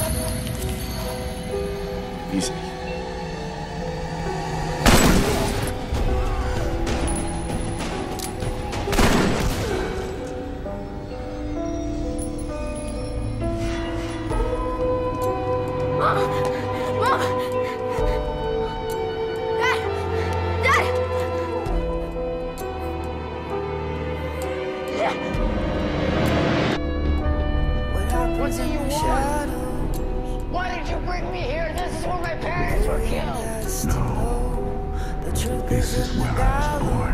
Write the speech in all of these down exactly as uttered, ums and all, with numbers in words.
Easy. Mom! Mom! Dad! Dad! What do you want? Why did you bring me here? This is where my parents were killed. No. This is where I was born.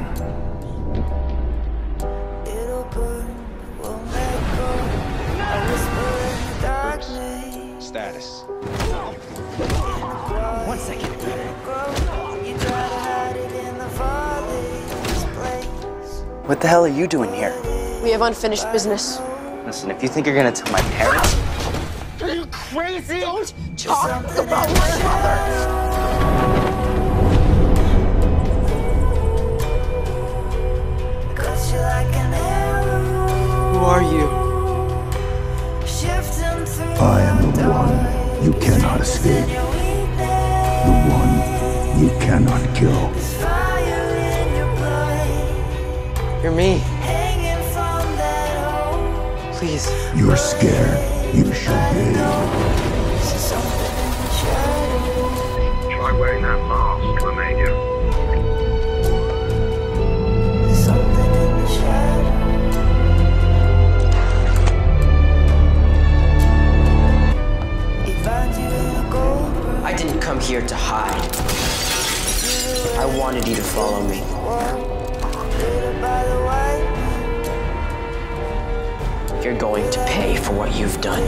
Status. One second. What the hell are you doing here? We have unfinished business. Listen, if you think you're gonna tell my parents... Are you crazy? Don't talk about my mother! Who are you? I am the one you cannot escape. The one you cannot kill. You're me. Please. You're scared. You should be. Try wearing that mask, Lamania. I didn't come here to hide. I wanted you to follow me. You're going to pay for what you've done.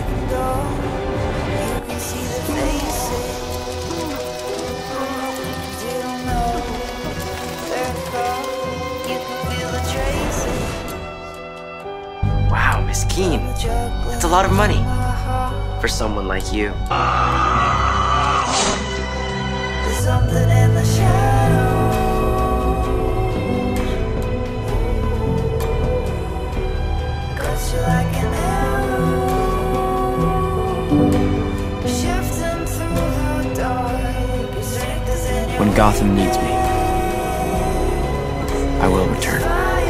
Wow, Miss Keene. That's a lot of money for someone like you. There's something in the shadows. Cut you like an arrow. Shifting through the dark. Your strength is in your When Gotham needs me, I will return.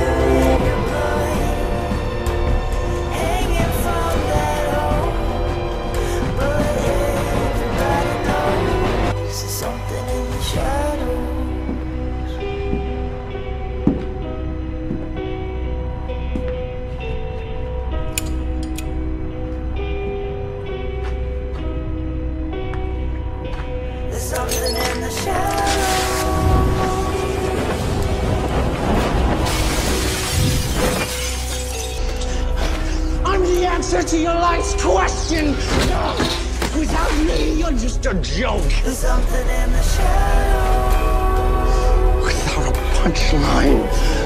Something in the shadows. I'm the answer to your life's question! Without me, you're just a joke! There's something in the shadows. Without a punchline.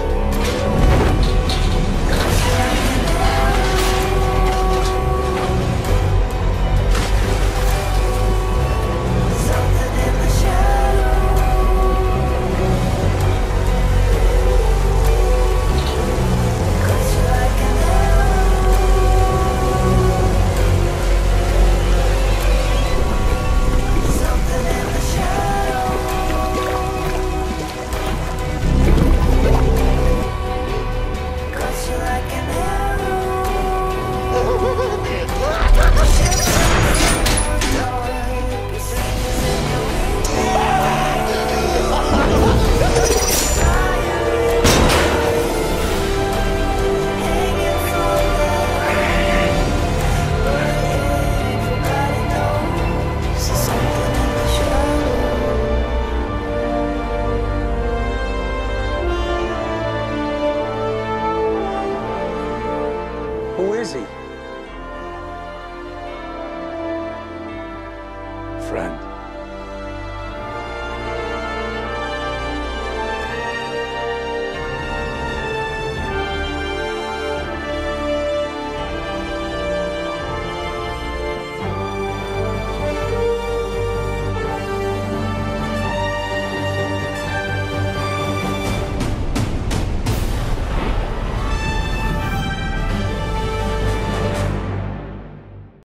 Who is he? Friend.